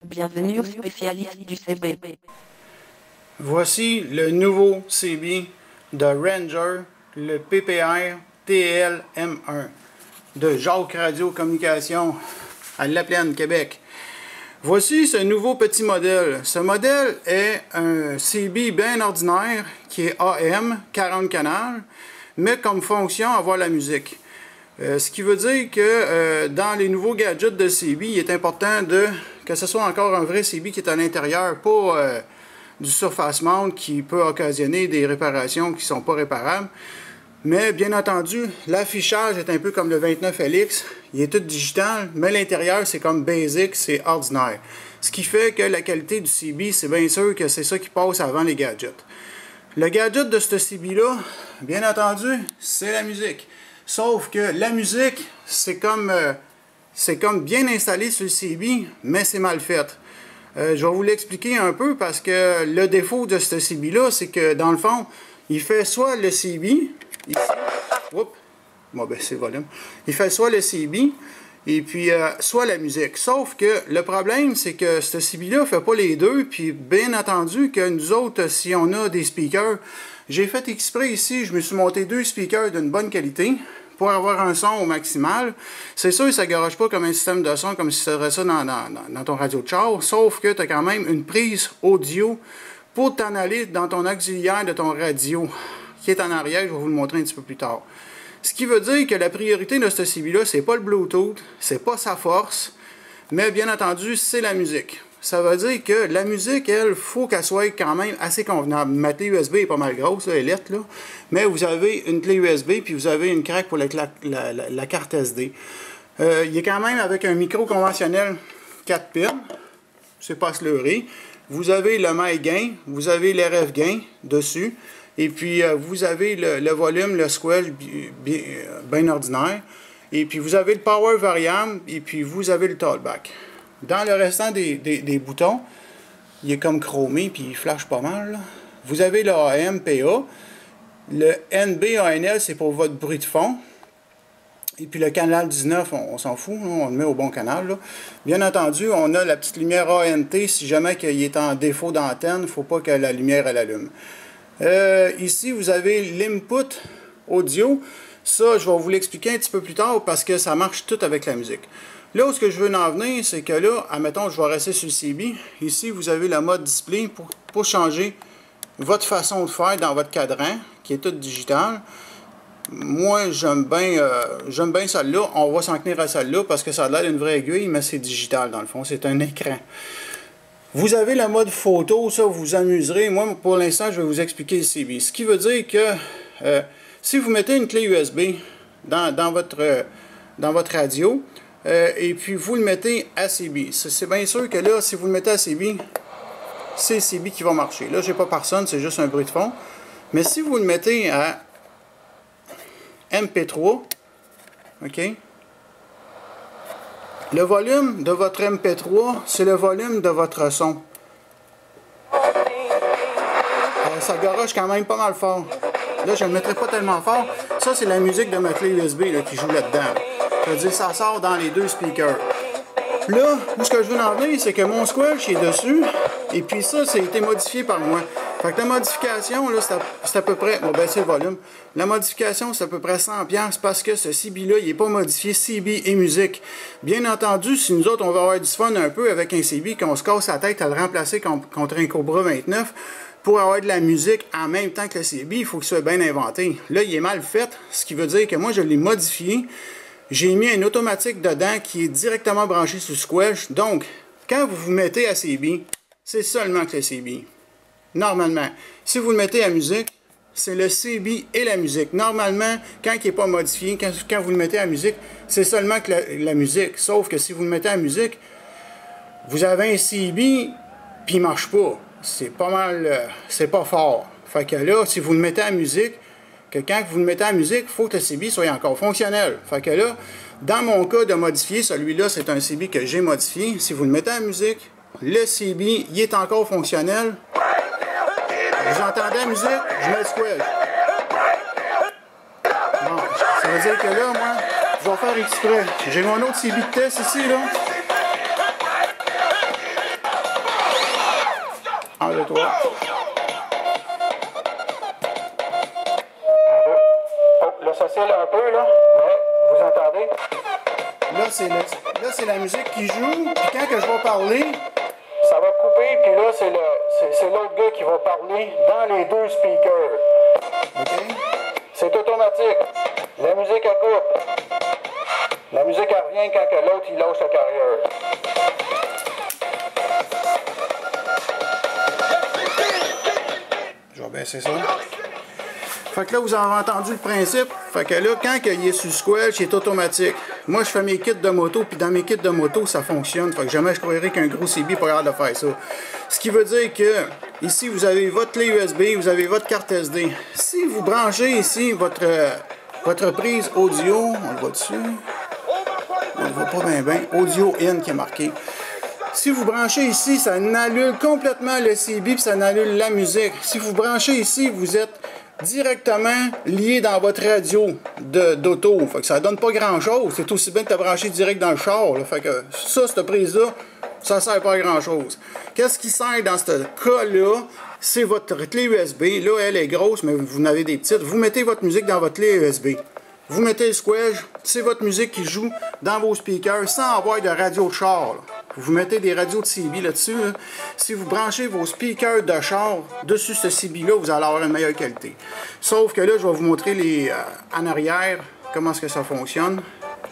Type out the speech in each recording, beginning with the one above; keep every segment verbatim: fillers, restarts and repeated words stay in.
Bienvenue aux spécialistes du C B. Voici le nouveau C B de Ranger, le P P R T L M un de Jacques Radio Communication à La Plaine, Québec. Voici ce nouveau petit modèle. Ce modèle est un C B bien ordinaire qui est A M, quarante canals, mais comme fonction avoir la musique. Euh, ce qui veut dire que euh, dans les nouveaux gadgets de C B, il est important de que ce soit encore un vrai C B qui est à l'intérieur, pas euh, du surface mount qui peut occasionner des réparations qui ne sont pas réparables. Mais bien entendu, l'affichage est un peu comme le vingt-neuf L X. Il est tout digital, mais l'intérieur c'est comme basic, c'est ordinaire. Ce qui fait que la qualité du C B, c'est bien sûr que c'est ça qui passe avant les gadgets. Le gadget de ce C B-là, bien entendu, c'est la musique. Sauf que la musique, c'est comme, euh, c'est comme bien installé sur le C B, mais c'est mal fait. Euh, je vais vous l'expliquer un peu parce que le défaut de ce C B-là, c'est que dans le fond, il fait soit le C B, ici, oups, bon ben c'est le volume, il fait soit le C B, et puis euh, soit la musique. Sauf que le problème, c'est que ce C B-là ne fait pas les deux, puis bien entendu que nous autres, si on a des speakers, j'ai fait exprès ici, je me suis monté deux speakers d'une bonne qualité, pour avoir un son au maximal. C'est sûr que ça ne garage pas comme un système de son, comme si c'était ça dans, dans, dans ton radio de char, sauf que tu as quand même une prise audio pour t'en aller dans ton auxiliaire de ton radio, qui est en arrière, je vais vous le montrer un petit peu plus tard. Ce qui veut dire que la priorité de ce C B-là, c'est pas le Bluetooth, c'est pas sa force, mais bien entendu, c'est la musique. Ça veut dire que la musique, elle, faut qu'elle soit quand même assez convenable. Ma clé U S B est pas mal grosse, là, elle est là. Mais vous avez une clé U S B, puis vous avez une craque pour la, la, la, la carte S D. Euh, il est quand même avec un micro conventionnel quatre pins. C'est pas se leurrer. Vous avez le mic gain, vous avez l'R F gain dessus. Et puis, euh, vous avez le, le volume, le squelch bien, bien ordinaire. Et puis, vous avez le power variable, et puis vous avez le talkback. Dans le restant des, des, des boutons, il est comme chromé, puis il flash pas mal, là. Vous avez le A M P A. Le N B A N L, c'est pour votre bruit de fond. Et puis le canal dix-neuf, on, on s'en fout, là, on le met au bon canal, là. Bien entendu, on a la petite lumière A N T. Si jamais il est en défaut d'antenne, il ne faut pas que la lumière elle allume. Euh, ici, vous avez l'input audio. Ça, je vais vous l'expliquer un petit peu plus tard parce que ça marche tout avec la musique. Là où ce que je veux en venir, c'est que là, admettons, je vais rester sur le C B. Ici, vous avez la mode display pour, pour changer votre façon de faire dans votre cadran, qui est tout digital. Moi, j'aime bien euh, j'aime bien celle-là. On va s'en tenir à celle-là parce que ça a l'air d'une vraie aiguille, mais c'est digital dans le fond. C'est un écran. Vous avez la mode photo, ça, vous vous amuserez. Moi, pour l'instant, je vais vous expliquer le C B. Ce qui veut dire que euh, si vous mettez une clé U S B dans, dans, votre, euh, dans votre radio, euh, et puis vous le mettez à C B, c'est bien sûr que là, si vous le mettez à C B, c'est C B qui va marcher. Là, j'ai pas personne, c'est juste un bruit de fond. Mais si vous le mettez à M P trois, OK? Le volume de votre M P trois, c'est le volume de votre son. Euh, ça garoche quand même pas mal fort. Là, je ne le mettrai pas tellement fort. Ça, c'est la musique de ma clé U S B là, qui joue là-dedans. Ça veut dire ça sort dans les deux speakers. Là, ce que je veux en venir, c'est que mon squelch est dessus. Et puis ça, ça a été modifié par moi. Fait que la modification, là, c'est à, à peu près... Bon, ben, c'est le volume. La modification, c'est à peu près cent dollars parce que ce C B-là, il n'est pas modifié C B et musique. Bien entendu, si nous autres, on va avoir du fun un peu avec un C B, qu'on se casse la tête à le remplacer contre un Cobra vingt-neuf, pour avoir de la musique en même temps que le C B, il faut que ça soit bien inventé. Là, il est mal fait, ce qui veut dire que moi, je l'ai modifié. J'ai mis un automatique dedans qui est directement branché sur le squelch. Donc, quand vous vous mettez à C B, c'est seulement que le C B. Normalement. Si vous le mettez à musique, c'est le C B et la musique. Normalement, quand il n'est pas modifié, quand, quand vous le mettez à musique, c'est seulement que la, la musique. Sauf que si vous le mettez à musique, vous avez un C B, puis il ne marche pas. C'est pas mal, euh, c'est pas fort. Fait que là, si vous le mettez à musique, que quand vous le mettez à musique, il faut que le C B soit encore fonctionnel. Fait que là, dans mon cas de modifier, celui-là, c'est un C B que j'ai modifié. Si vous le mettez à musique, le C B, il est encore fonctionnel. Vous entendez la musique, je mets le squelch. Bon, ça veut dire que là, moi, je vais faire exprès. J'ai mon autre C B de test ici, là. deux, trois. Oh, là, ça scelle un peu, là, mais vous entendez? Là, c'est là, c'est la musique qui joue, puis quand que je vais parler, ça va couper, puis là, c'est l'autre gars qui va parler dans les deux speakers. OK? C'est automatique. La musique, elle coupe. La musique, elle revient quand que l'autre, il lâche la carrière. Je vais baisser ça. Fait que là, vous avez entendu le principe. Fait que là, quand il est sur le squelch, il est automatique. Moi, je fais mes kits de moto, puis dans mes kits de moto, ça fonctionne. Fait que jamais je croirais qu'un gros C B est pas capable de faire ça. Ce qui veut dire que, ici, vous avez votre clé U S B, vous avez votre carte S D. Si vous branchez ici votre, votre prise audio, on le voit dessus, on le voit pas bien bien, audio in qui est marqué. Si vous branchez ici, ça annule complètement le C B, puis ça annule la musique. Si vous branchez ici, vous êtes directement lié dans votre radio d'auto. Fait que ça donne pas grand-chose. C'est aussi bien de te brancher direct dans le char. Là. Fait que ça, cette prise-là, ça sert pas à grand-chose. Qu'est-ce qui sert dans ce cas-là? C'est votre clé U S B. Là, elle est grosse, mais vous en avez des petites. Vous mettez votre musique dans votre clé U S B. Vous mettez le squelch, c'est votre musique qui joue dans vos speakers sans avoir de radio de char. Là. Vous mettez des radios de C B là-dessus. Là. Si vous branchez vos speakers de char dessus ce C B-là, vous allez avoir une meilleure qualité. Sauf que là, je vais vous montrer les, euh, en arrière comment est-ce que ça fonctionne.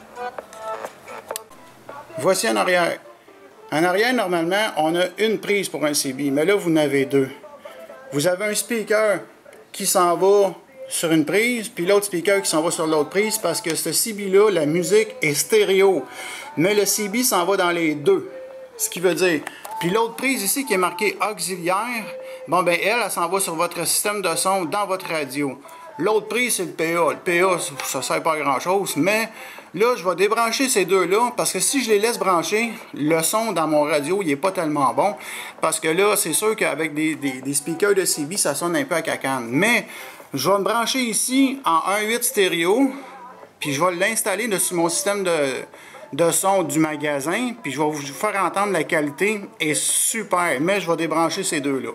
Voici en arrière. En arrière, normalement, on a une prise pour un C B, mais là, vous en avez deux. Vous avez un speaker qui s'en va sur une prise, puis l'autre speaker qui s'en va sur l'autre prise, parce que ce C B-là, la musique est stéréo. Mais le C B s'en va dans les deux. Ce qui veut dire, puis l'autre prise ici qui est marquée auxiliaire, bon ben elle, elle s'en va sur votre système de son dans votre radio. L'autre prise, c'est le P A. Le P A, ça ne sert pas à grand-chose, mais là, je vais débrancher ces deux-là, parce que si je les laisse brancher, le son dans mon radio, il n'est pas tellement bon, parce que là, c'est sûr qu'avec des, des, des speakers de C B, ça sonne un peu à cacane. Mais je vais me brancher ici en un huit stéréo, puis je vais l'installer sur mon système de, de son du magasin, puis je vais vous faire entendre la qualité est super, mais je vais débrancher ces deux-là.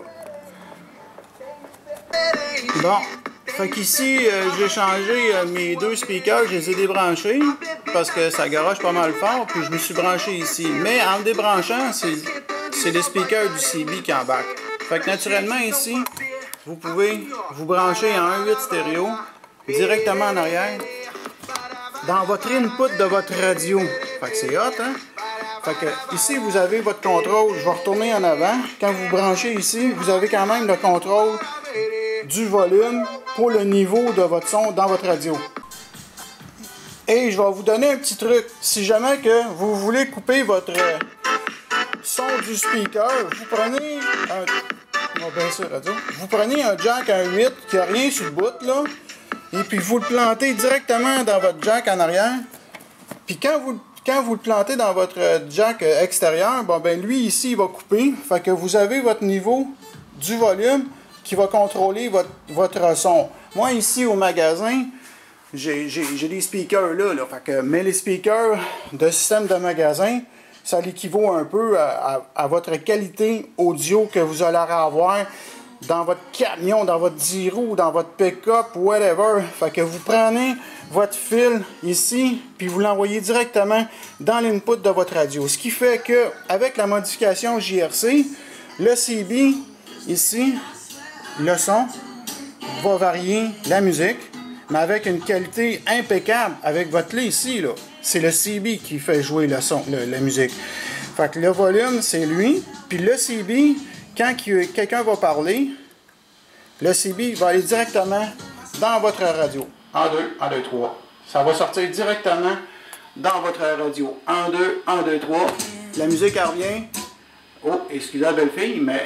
Bon, fait qu'ici, euh, j'ai changé euh, mes deux speakers, je les ai débranchés, parce que ça garoche pas mal fort, puis je me suis branché ici. Mais en me débranchant, c'est les speakers du C B qui embarquent. Fait que naturellement ici, vous pouvez vous brancher en un huit stéréo directement en arrière dans votre input de votre radio. Fait que c'est hot, hein? Fait que ici, vous avez votre contrôle. Je vais retourner en avant. Quand vous branchez ici, vous avez quand même le contrôle du volume pour le niveau de votre son dans votre radio. Et je vais vous donner un petit truc. Si jamais que vous voulez couper votre son du speaker, vous prenez un... Oh, bien sûr, radio. Vous prenez un jack un huit qui n'a rien sur le bout, là, et puis vous le plantez directement dans votre jack en arrière. Puis quand vous, quand vous le plantez dans votre jack extérieur, bon, ben lui ici, il va couper. Fait que vous avez votre niveau du volume qui va contrôler votre, votre son. Moi, ici, au magasin, j'ai des speakers là, là fait que, mais les speakers de système de magasin, ça l'équivaut un peu à, à, à votre qualité audio que vous allez avoir dans votre camion, dans votre dix roues, dans votre pick-up, whatever. Fait que vous prenez votre fil ici, puis vous l'envoyez directement dans l'input de votre radio. Ce qui fait que avec la modification J R C, le C B, ici, le son, va varier la musique, mais avec une qualité impeccable. Avec votre clé ici, là, c'est le C B qui fait jouer le son, le, la musique. Fait que le volume, c'est lui. Puis le C B, quand quelqu'un va parler, le C B va aller directement dans votre radio. un, deux, un, deux, trois. Ça va sortir directement dans votre radio. un, deux, un, deux, trois. La musique, elle revient. Oh, excusez la belle fille, mais...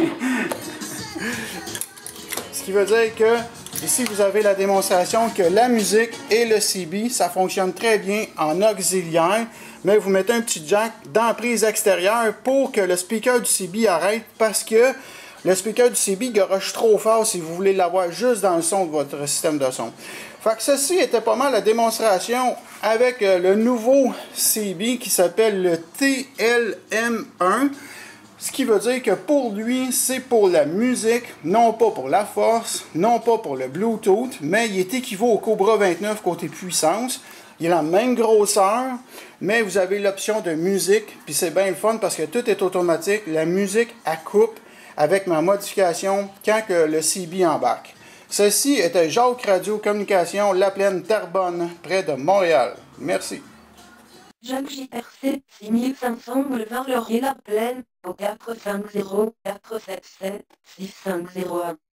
Ce qui veut dire que ici, vous avez la démonstration que la musique et le C B, ça fonctionne très bien en auxiliaire, mais vous mettez un petit jack dans la prise extérieure pour que le speaker du C B arrête, parce que le speaker du C B garoche trop fort si vous voulez l'avoir juste dans le son de votre système de son. Fait que ceci était pas mal la démonstration avec le nouveau C B qui s'appelle le T L M un. Ce qui veut dire que pour lui, c'est pour la musique, non pas pour la force, non pas pour le Bluetooth, mais il est équivalent au Cobra vingt-neuf côté puissance. Il a la même grosseur, mais vous avez l'option de musique, puis c'est bien le fun parce que tout est automatique. La musique, elle coupe avec ma modification quand que le C B embarque. Ceci était Jacques Radio Communication, La Plaine, Terrebonne, près de Montréal. Merci. Jacques J R C, six mille cinq cents boulevard Laurier La Plaine, au quatre cinq zéro, quatre sept sept, six cinq zéro un.